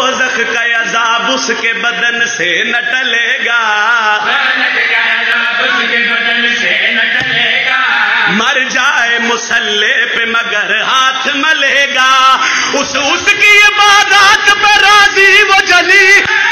दोज़ख का अज़ाब उसके बदन से न टलेगा, मर जाए मुसल्ले पे मगर हाथ मलेगा। उसकी इबादत पे राजी वो जली